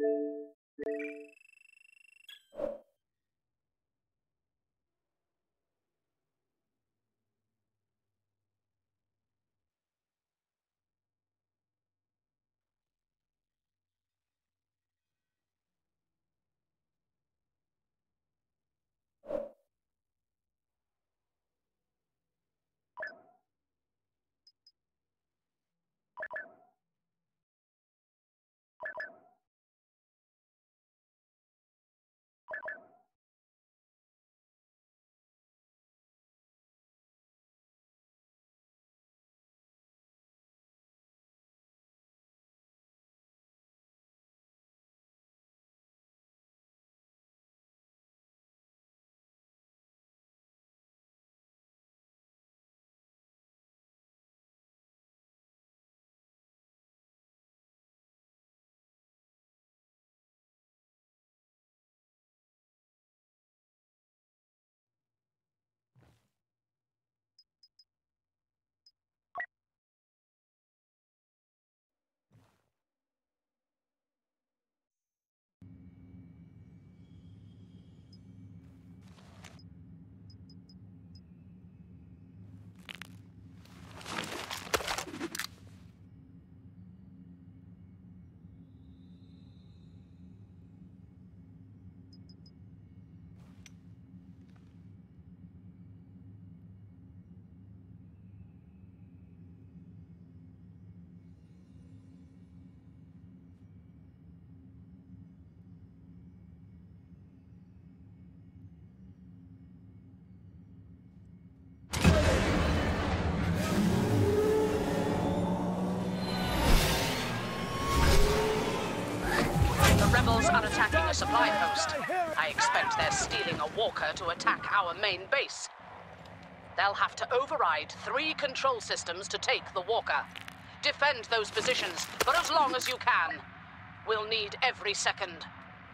Rebels are attacking a supply post. I expect they're stealing a walker to attack our main base. They'll have to override 3 control systems to take the walker. Defend those positions for as long as you can. We'll need every second.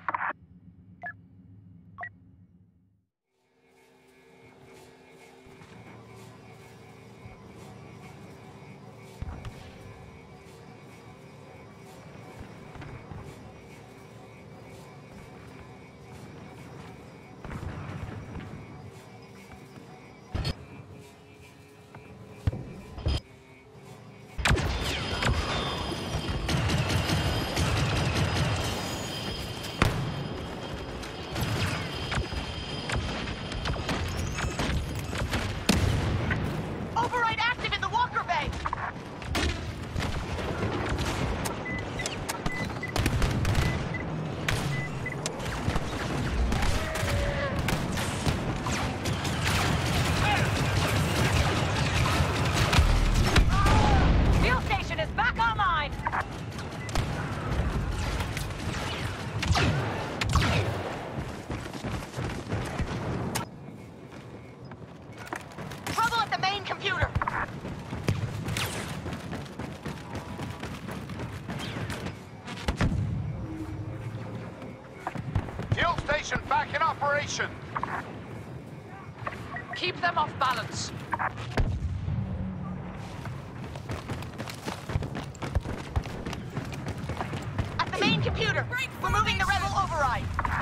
Back in operation. Keep them off balance. At the main computer, we're moving the rebel override.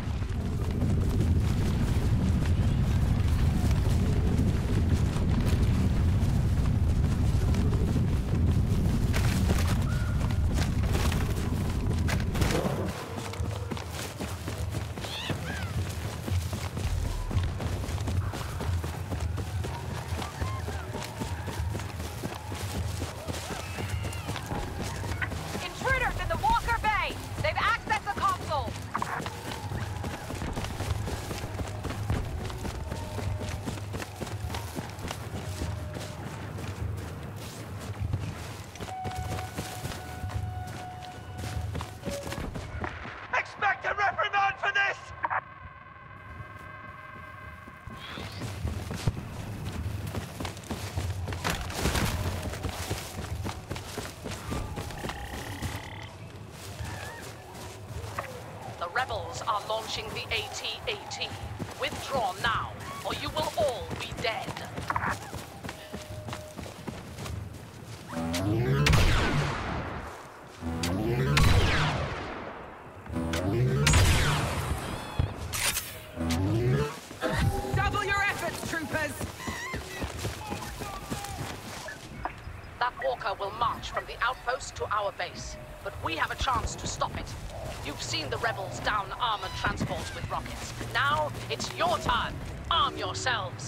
Rebels are launching the AT-AT. Withdraw now, or you will all be dead. Walker will march from the outpost to our base, but we have a chance to stop it. You've seen the rebels down armored transports with rockets. Now, it's your turn. Arm yourselves.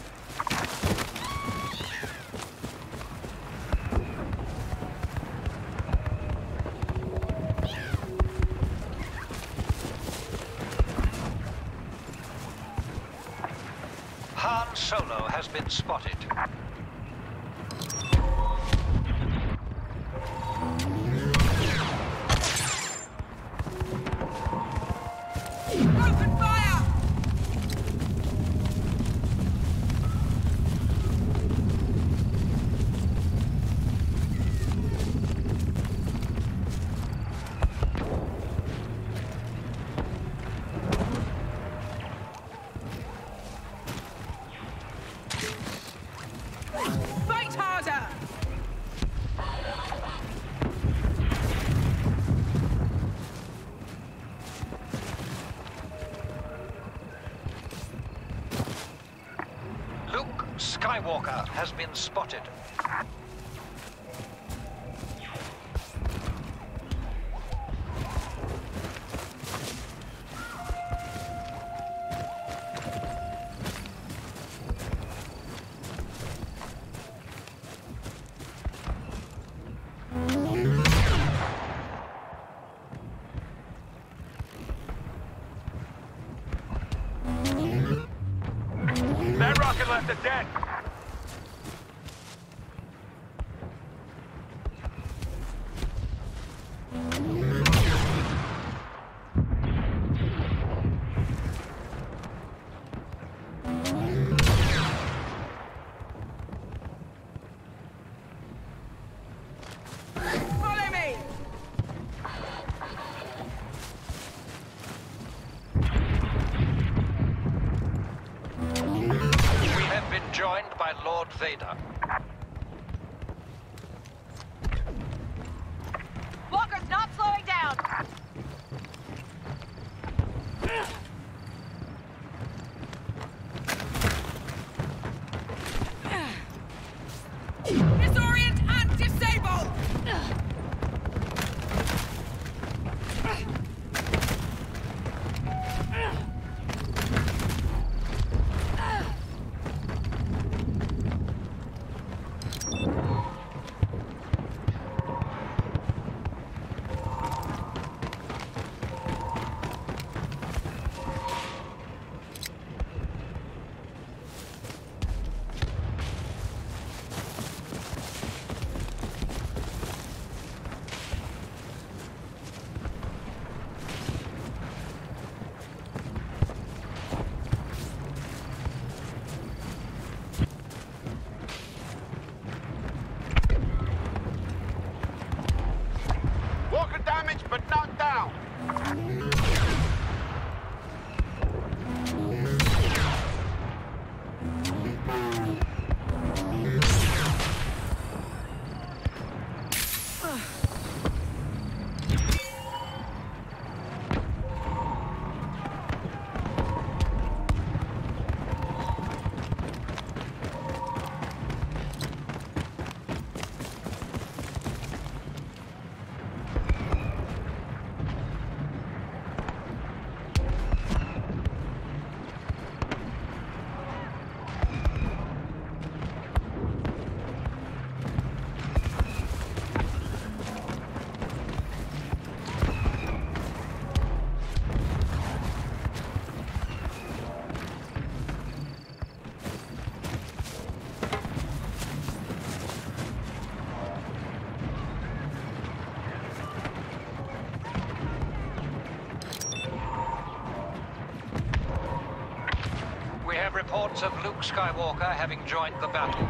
Han Solo has been spotted. Open fire! Fight harder! Luke Skywalker has been spotted. That rocket left a dent. Follow me! We have been joined by Lord Vader. Walker's not slowing down! Disorient and disable! Walker damaged, but not down. We have reports of Luke Skywalker having joined the battle.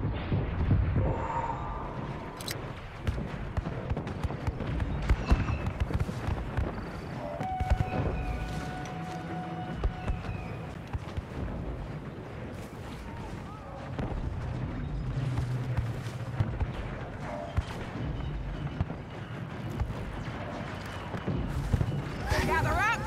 Gather up!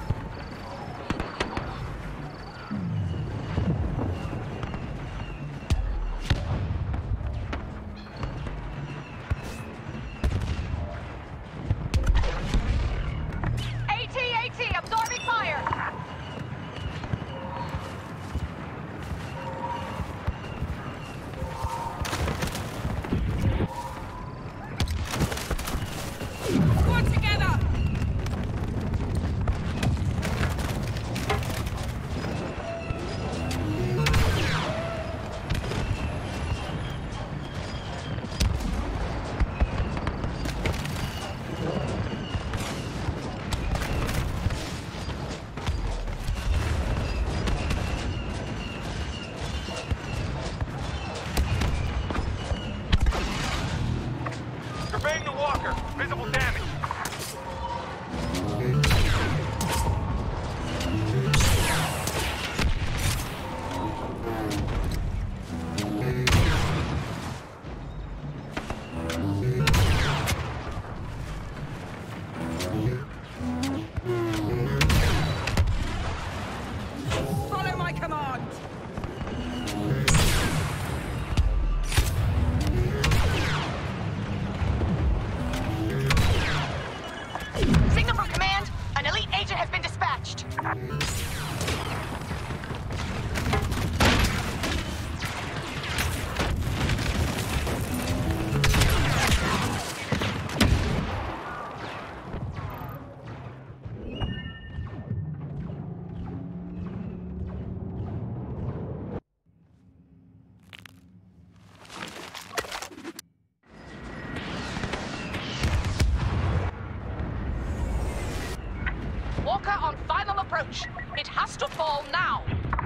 bridge. It has to fall now.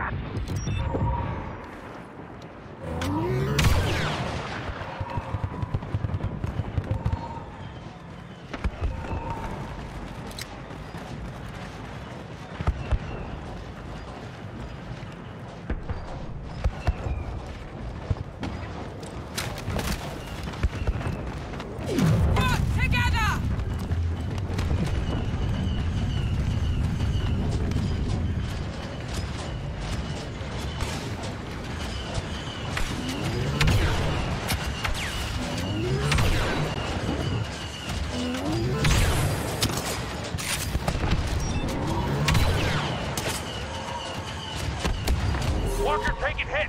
Walker taking hits.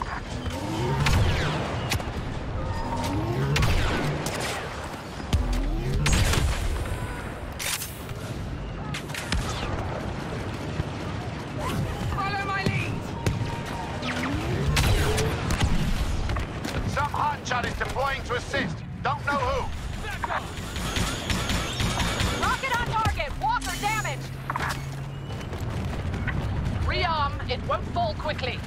Follow my lead. Some hotshot is deploying to assist. Don't know who. Rocket on target. Walker damaged. Rearm, it won't fall quickly.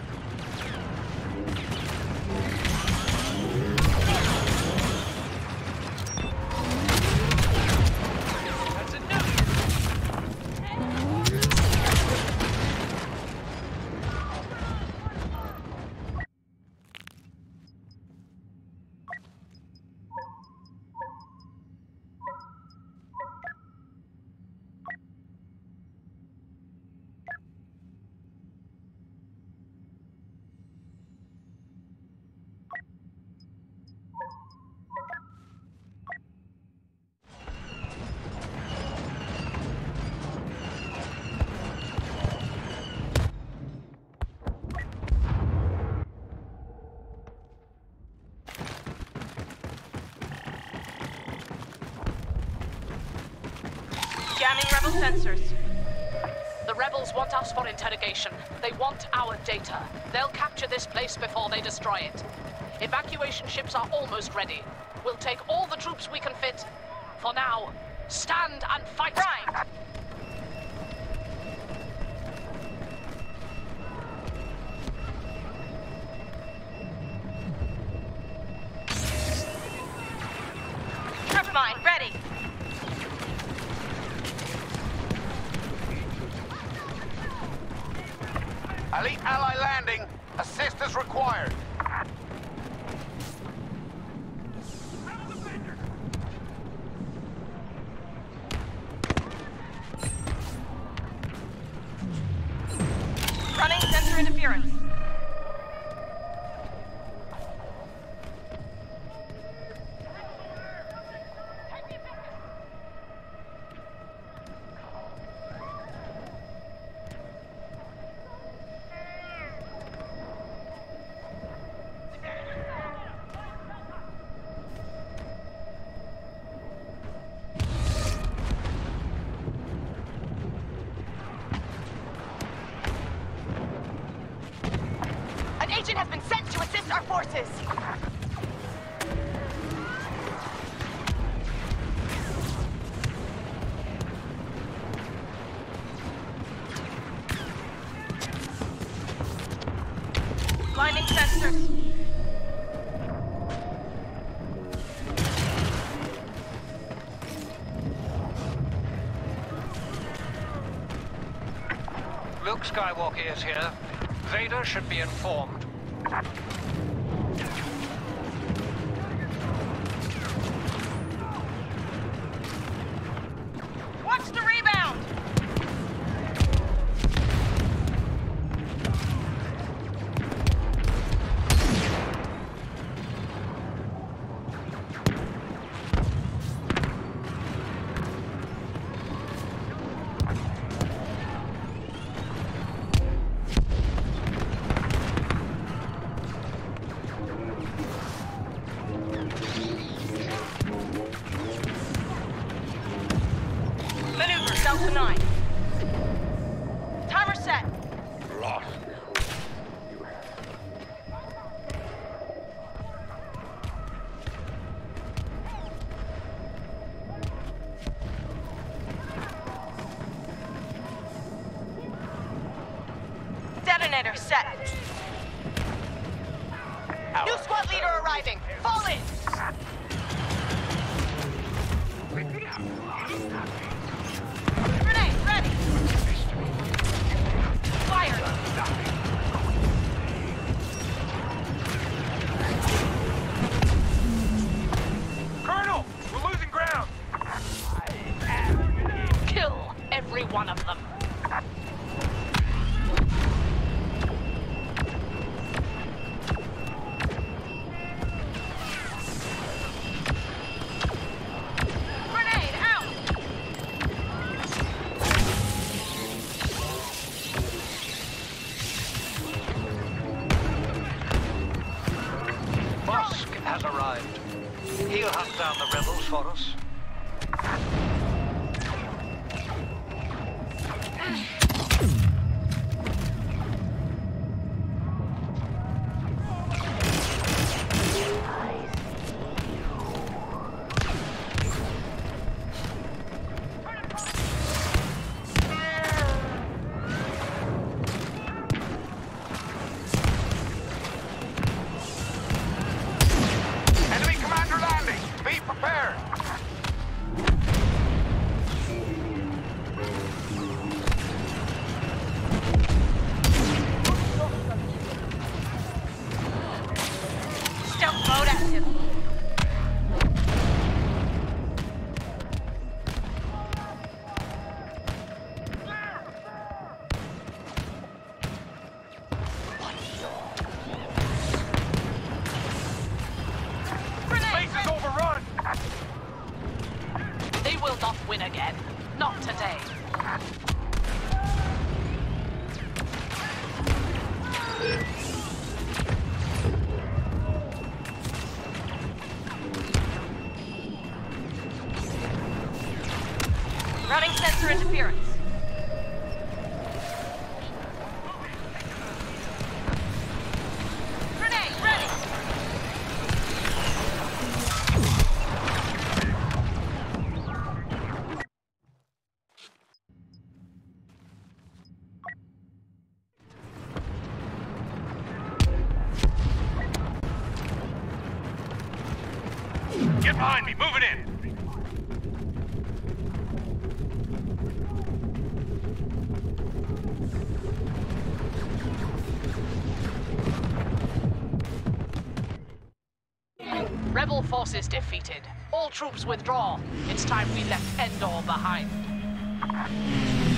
That's enough! Jamming rebel sensors. The rebels want us for interrogation. They want our data. They'll capture this place before they destroy it. Evacuation ships are almost ready. We'll take all the troops we can fit. For now, stand and fight. Right. Trip mine ready. Elite ally landing. Assistance required. Running sensor interference. An agent has been sent to assist our forces. Blinding sensors. Luke Skywalker is here. Vader should be informed. Watch the rebound. Maneuver Delta 9. Timer set. Lost. Commander, set. New squad leader arriving. Fall in. Grenade, ready. Fire. Colonel, we're losing ground. Kill every one of them. Grenade, out. Bosk has arrived. He'll hunt down the rebels for us. Enemy commander landing. Be prepared. Stealth mode active. Base is overrun. They will not win again. Not today. Routing sensor interference. Grenade, ready. Get behind me. Moving in. Rebel forces defeated. All troops withdraw. It's time we left Endor behind.